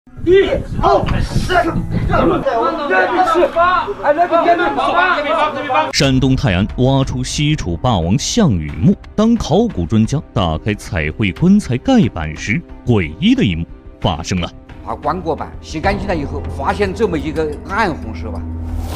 山东泰安挖出西楚霸王项羽墓，当考古专家打开彩绘棺材盖板时，诡异的一幕发生了。 把棺椁板洗干净了以后，发现这么一个暗红色吧，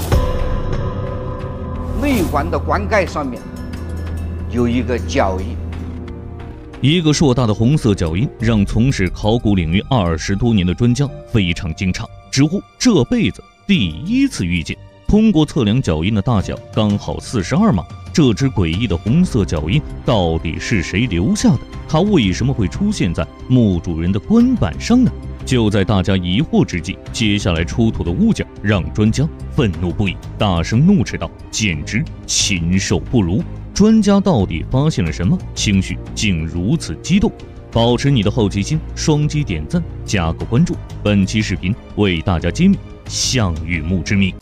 内棺的棺盖上面有一个脚印。 一个硕大的红色脚印让从事考古领域20多年的专家非常惊诧，直呼这辈子第一次遇见。通过测量脚印的大小刚好42码，这只诡异的红色脚印到底是谁留下的？它为什么会出现在墓主人的棺板上呢？就在大家疑惑之际，接下来出土的物件让专家愤怒不已，大声怒斥道：“简直禽兽不如！”专家到底发现了什么？情绪竟如此激动？保持你的好奇心，双击点赞，加个关注。本期视频为大家揭秘项羽墓之谜。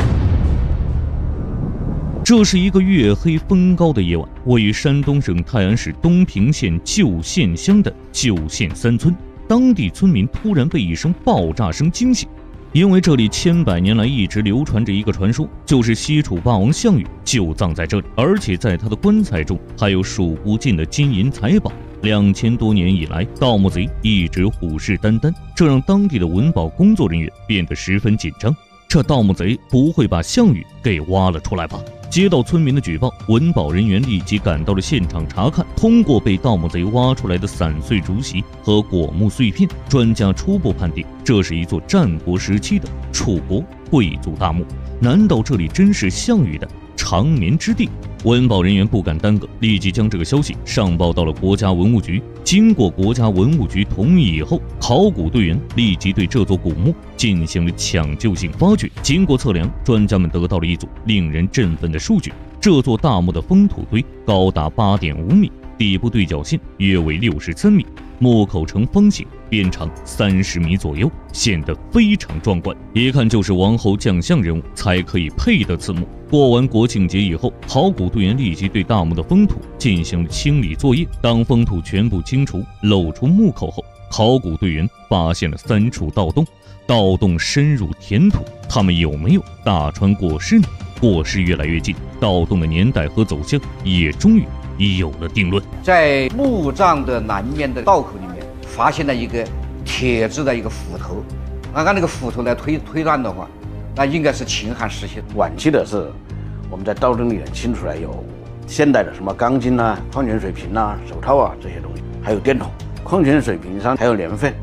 这是一个月黑风高的夜晚，位于山东省泰安市东平县旧县乡的旧县三村，当地村民突然被一声爆炸声惊醒。因为这里千百年来一直流传着一个传说，就是西楚霸王项羽就葬在这里，而且在他的棺材中还有数不尽的金银财宝。2000多年以来，盗墓贼一直虎视眈眈，这让当地的文保工作人员变得十分紧张。这盗墓贼不会把项羽给挖了出来吧？接到村民的举报，文保人员立即赶到了现场查看。通过被盗墓贼挖出来的散碎竹席和果木碎片，专家初步判定这是一座战国时期的楚国贵族大墓。难道这里真是项羽的长眠之地？文保人员不敢耽搁，立即将这个消息上报到了国家文物局。经过国家文物局同意以后，考古队员立即对这座古墓进行了抢救性发掘。经过测量，专家们得到了一组令人振奋的数据：这座大墓的封土堆高达8.5米，底部对角线约为63米，墓口呈方形，边长30米左右，显得非常壮观，一看就是王侯将相人物才可以配得此墓。过完国庆节以后，考古队员立即对大墓的封土进行了清理作业。当封土全部清除，露出墓口后，考古队员发现了3处盗洞，盗洞深入填土，他们有没有大穿过世呢？过世越来越近，盗洞的年代和走向也终于有了定论。 在墓葬的南面的道口里面，发现了一个铁制的一个斧头。按那个斧头来推断的话，那应该是秦汉时期。 晚期的是，我们在盗洞里面清出来有现代的什么钢筋啊、矿泉水瓶啊、手套啊这些东西，还有电筒。矿泉水瓶上还有年份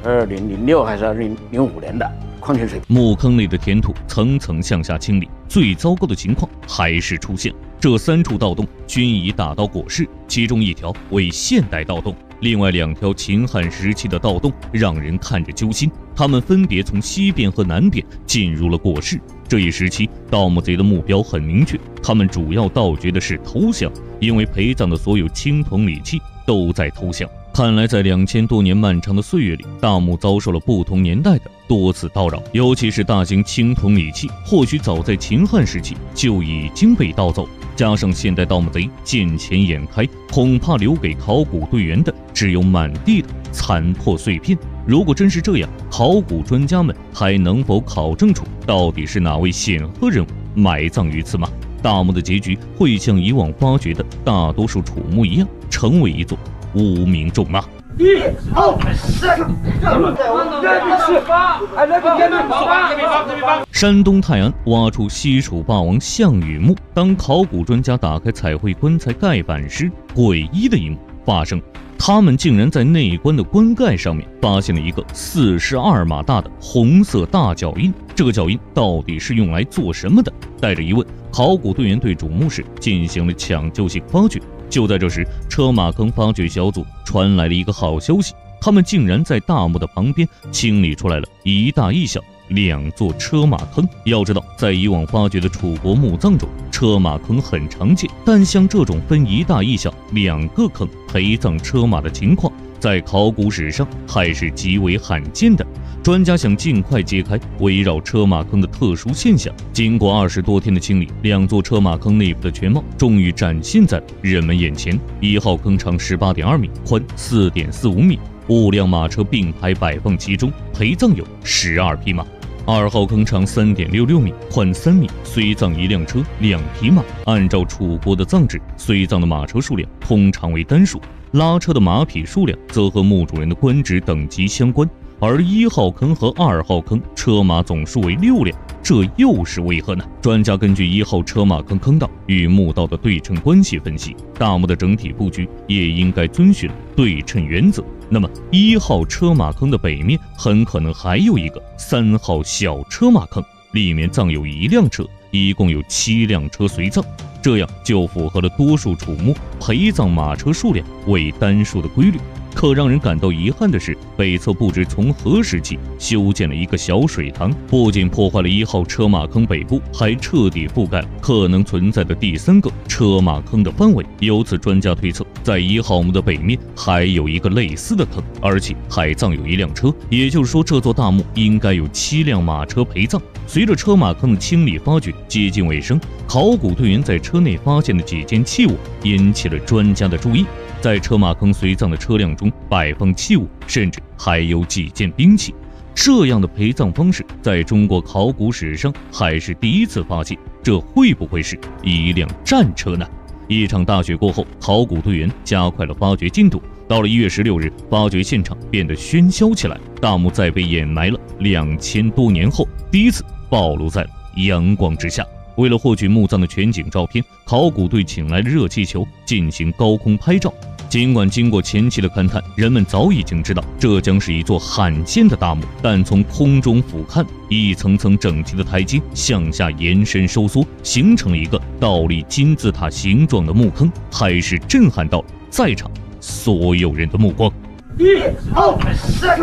，2006还是2005年的矿泉水。 墓坑内的填土层层向下清理，最糟糕的情况还是出现。这3处盗洞均已打到椁室，其中1条为现代盗洞，另外2条秦汉时期的盗洞让人看着揪心。他们分别从西边和南边进入了椁室。这一时期，盗墓贼的目标很明确，他们主要盗掘的是头像，因为陪葬的所有青铜礼器都在头像。看来在2000多年漫长的岁月里，大墓遭受了不同年代的多次叨扰，尤其是大型青铜礼器，或许早在秦汉时期就已经被盗走。加上现代盗墓贼见钱眼开，恐怕留给考古队员的只有满地的残破碎片。如果真是这样，考古专家们还能否考证出到底是哪位显赫人物埋葬于此吗？大墓的结局会像以往发掘的大多数楚墓一样，成为一座无名冢吗？山东泰安挖出西楚霸王项羽墓，当考古专家打开彩绘棺材盖板时，诡异的一幕发生。他们竟然在内棺的棺盖上面发现了一个42码大的红色大脚印。这个脚印到底是用来做什么的？带着疑问，考古队员对主墓室进行了抢救性发掘。就在这时，车马坑发掘小组传来了一个好消息，他们竟然在大墓的旁边清理出来了一大一小2座车马坑。要知道，在以往发掘的楚国墓葬中，车马坑很常见，但像这种分一大一小2个坑陪葬车马的情况，在考古史上还是极为罕见的。专家想尽快揭开围绕车马坑的特殊现象。经过20多天的清理，2座车马坑内部的全貌终于展现在人们眼前。1号坑长18.2米，宽4.45米。 5辆马车并排摆放其中，陪葬有12匹马。2号坑长3.66米，宽3米，随葬1辆车2匹马。按照楚国的葬制，随葬的马车数量通常为单数，拉车的马匹数量则和墓主人的官职等级相关。而1号坑和2号坑车马总数为6辆，这又是为何呢？专家根据1号车马坑坑道与墓道的对称关系分析，大墓的整体布局也应该遵循对称原则。那么1号车马坑的北面很可能还有一个3号小车马坑，里面葬有1辆车，一共有7辆车随葬，这样就符合了多数楚墓陪葬马车数量为单数的规律。可让人感到遗憾的是，北侧不知从何时起修建了一个小水塘，不仅破坏了1号车马坑北部，还彻底覆盖了可能存在的第3个车马坑的范围。由此，专家推测，在1号墓的北面还有一个类似的坑，而且还葬有1辆车，也就是说，这座大墓应该有7辆马车陪葬。随着车马坑的清理发掘接近尾声，考古队员在车内发现的几件器物引起了专家的注意。在车马坑随葬的车辆中摆放器物，甚至还有几件兵器。这样的陪葬方式在中国考古史上还是第一次发现，这会不会是一辆战车呢？一场大雪过后，考古队员加快了发掘进度。到了1月16日，发掘现场变得喧嚣起来。大墓在被掩埋了2000多年后，第一次暴露在了阳光之下。为了获取墓葬的全景照片，考古队请来了热气球进行高空拍照。尽管经过前期的勘探，人们早已经知道这将是一座罕见的大墓，但从空中俯瞰，一层层整齐的台阶向下延伸收缩，形成了一个倒立金字塔形状的墓坑，还是震撼到了在场所有人的目光。 1、2、3，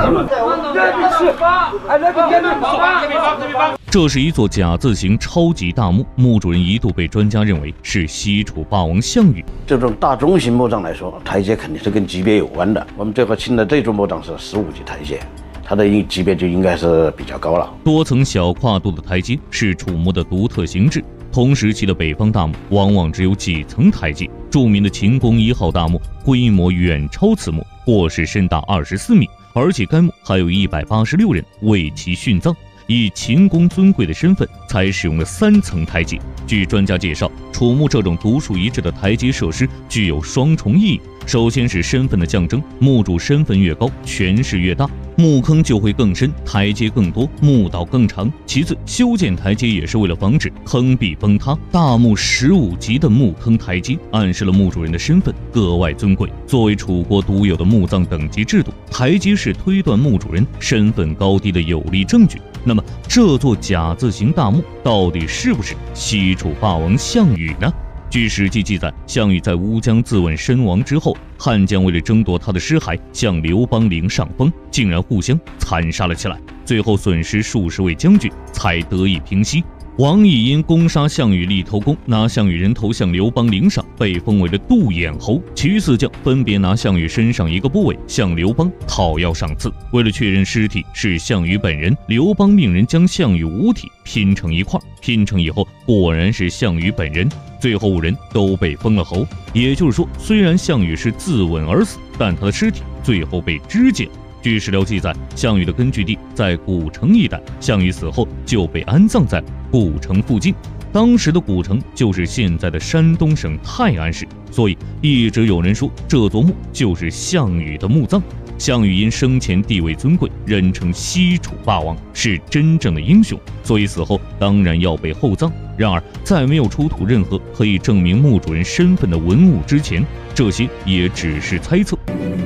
这是一座甲字形超级大墓，墓主人一度被专家认为是西楚霸王项羽。 这种大中型墓葬来说，台阶肯定是跟级别有关的。我们最后清的这座墓葬是15级台阶，它的级别就应该是比较高了。 多层小跨度的台阶是楚墓的独特形制，同时期的北方大墓往往只有几层台阶。著名的秦宫1号大墓规模远超此墓，或是深达24米，而且该墓还有186人为其殉葬。以秦公尊贵的身份才使用了3层台阶。据专家介绍，楚墓这种独树一帜的台阶设施具有双重意义。首先是身份的象征，墓主身份越高，权势越大，墓坑就会更深，台阶更多，墓道更长。其次，修建台阶也是为了防止坑壁崩塌。大墓15级的墓坑台阶暗示了墓主人的身份格外尊贵。作为楚国独有的墓葬等级制度，台阶是推断墓主人身份高低的有力证据。那么，这座甲字形大墓到底是不是西楚霸王项羽呢？据《史记》记载，项羽在乌江自刎身亡之后，汉将为了争夺他的尸骸，向刘邦领上风，竟然互相残杀了起来，最后损失数十位将军，才得以平息。王邑因攻杀项羽立头功，拿项羽人头向刘邦领赏，被封为了杜眼侯。其余4将分别拿项羽身上一个部位向刘邦讨要赏赐。为了确认尸体是项羽本人，刘邦命人将项羽5体拼成一块，拼成以后果然是项羽本人。最后5人都被封了侯。也就是说，虽然项羽是自刎而死，但他的尸体最后被肢解。据史料记载，项羽的根据地在古城一带，项羽死后就被安葬在古城附近。当时的古城就是现在的山东省泰安市，所以一直有人说这座墓就是项羽的墓葬。项羽因生前地位尊贵，人称西楚霸王，是真正的英雄，所以死后当然要被厚葬。然而，在没有出土任何可以证明墓主人身份的文物之前，这些也只是猜测。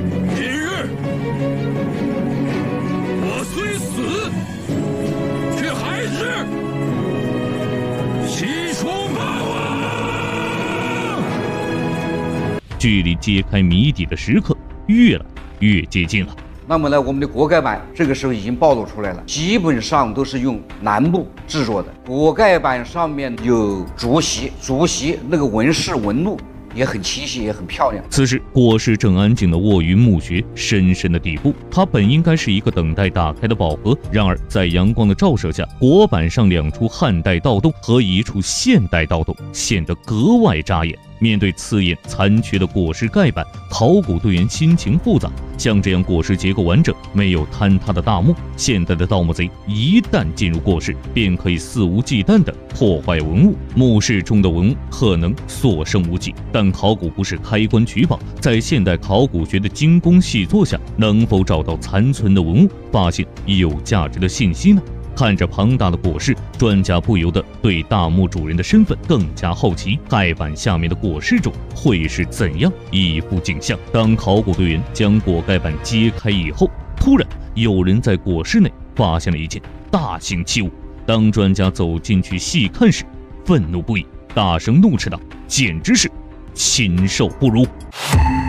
距离揭开谜底的时刻越来越接近了。 那么呢，我们的锅盖板这个时候已经暴露出来了，基本上都是用楠木制作的。锅盖板上面有竹席，竹席那个纹饰纹路也很清晰，也很漂亮。 此时，郭氏正安静地卧于墓穴深深的底部，它本应该是一个等待打开的宝盒，然而在阳光的照射下，锅板上2处汉代盗洞和1处现代盗洞显得格外扎眼。 面对刺眼残缺的果实盖板，考古队员心情复杂。像这样果实结构完整、没有坍塌的大墓，现代的盗墓贼一旦进入过室，便可以肆无忌惮地破坏文物。墓室中的文物可能所剩无几，但考古不是开棺取宝，在现代考古学的精工细作下，能否找到残存的文物，发现有价值的信息呢？看着庞大的果室，专家不由得对大墓主人的身份更加好奇。盖板下面的果室中会是怎样一幅景象？当考古队员将果盖板揭开以后，突然有人在果室内发现了一件大型器物。当专家走进去细看时，愤怒不已，大声怒斥道：“简直是禽兽不如！”